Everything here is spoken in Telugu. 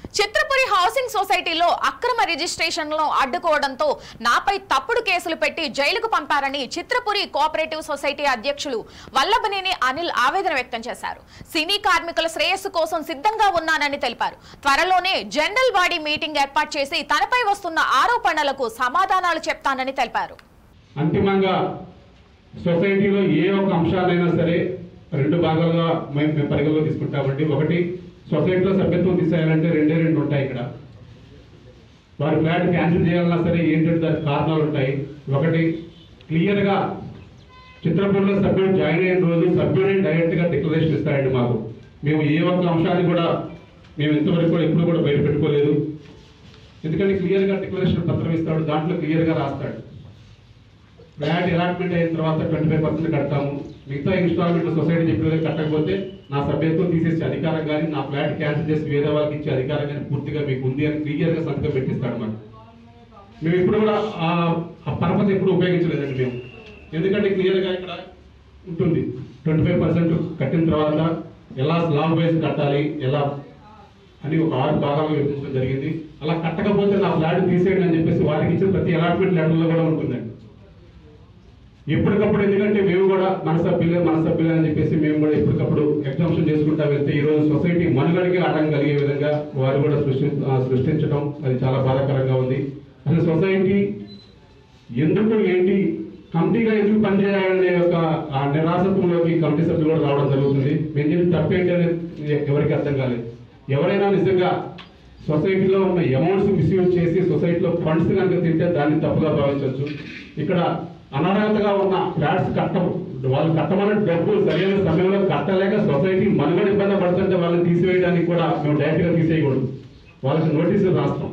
చిత్రపురి హౌసింగ్ సొసైటీలో అక్రమ రిజిస్ట్రేషన్లను అడ్డుకోవడంతో నాపై తప్పుడు కేసులు పెట్టి జైలుకు పంపారని చిత్రపురి కోఆపరేటివ్ సొసైటీ అధ్యక్షులు వల్లభనేని అనిల్ ఆవేదన వ్యక్తం చేశారు. సినీ కార్మికుల శ్రేయస్సు కోసం సిద్ధంగా ఉన్నానని తెలిపారు. త్వరలోనే జనరల్ బాడీ మీటింగ్ ఏర్పాటు చేసి తనపై వస్తున్న ఆరోపణలకు సమాధానాలు చెప్తానని తెలిపారు. అంతిమంగా సొసైటీలో ఏ ఒక్క అంశాలైనా సరే రెండు భాగాలుగా మేము పరిగణలో తీసుకుంటామండి. ఒకటి, సొసైటీలో సభ్యత్వం తీసేయాలంటే రెండు ఉంటాయి. ఇక్కడ వారి ఫ్లాట్ క్యాన్సిల్ చేయాలన్నా సరే ఏంటంటే దానికి కారణాలు ఉంటాయి. ఒకటి, క్లియర్గా చిత్రపూర్లో సభ్యుడు జాయిన్ అయిన రోజు సభ్యుడే డైరెక్ట్గా డిక్లరేషన్ ఇస్తారండి మాకు. మేము ఏ ఒక్క అంశాన్ని కూడా మేము ఇంతవరకు కూడా ఎప్పుడు కూడా బయట పెట్టుకోలేదు. ఎందుకంటే క్లియర్గా డిక్లరేషన్ పత్రం ఇస్తాడు, దాంట్లో క్లియర్గా రాస్తాడు ఫ్లాట్ అలాట్మెంట్ అయిన తర్వాత 25% కడతాము, మిగతా ఇన్స్టాల్మెంట్ సొసైటీ చెప్పిన కట్టకపోతే నా సభ్యత్వం తీసేసే అధికారం కానీ నా ఫ్లాట్ క్యాన్సిల్ చేసి వేరే వాళ్ళకి ఇచ్చే అధికారం కానీ పూర్తిగా మీకు ఉంది అని క్లియర్గా సంతకం పెట్టిస్తాడు మాకు. మేము ఇప్పుడు కూడా ఆ పరపతి ఎప్పుడు ఉపయోగించలేదండి మేము. ఎందుకంటే క్లియర్గా ఇక్కడ ఉంటుంది 25% కట్టిన తర్వాత ఎలా స్లాబ్ వైజ్ కట్టాలి ఎలా అని ఒక 6 భాగాలుగా విభజించడం జరిగింది. అలా కట్టకపోతే నా ఫ్లాట్ తీసేయండి అని చెప్పేసి వారికి ఇచ్చిన ప్రతి అలాట్మెంట్ లెటర్లో కూడా ఉంటుందండి. ఎప్పటికప్పుడు ఎందుకంటే మేము కూడా మన సభ్యులే అని చెప్పేసి మేము కూడా ఎప్పటికప్పుడు ఎగ్జామ్షన్ చేసుకుంటా వెళ్తే ఈరోజు సొసైటీ మనుగడకి ఆటంకం కలిగే విధంగా వారు కూడా సృష్టించడం అది చాలా బాధాకరంగా ఉంది. అసలు సొసైటీ ఎందుకు ఏంటి కమిటీగా ఎందుకు పనిచేయాలనే ఒక నిరాసత్వంలోకి కమిటీ సభ్యులు కూడా రావడం జరుగుతుంది. మేము చెప్పి తప్పేంటి అనేది ఎవరికి అర్థం కాలేదు. ఎవరైనా నిజంగా సొసైటీలో ఉన్న అమౌంట్స్ మిస్యూజ్ చేసి సొసైటీలో ఫండ్స్ కనుక తింటే దాన్ని తప్పుగా భావించవచ్చు. ఇక్కడ అనర్హతగా ఉన్న ఫ్లాట్స్ వాళ్ళు కట్టమన్న డబ్బు సరైన సమయంలో కట్టలేక సొసైటీ మనుగడ ఇబ్బంది పడుతుంటే వాళ్ళని తీసివేయడానికి కూడా మేము డైరెక్ట్గా తీసేయకూడదు, వాళ్ళకి నోటీసులు రాస్తాం.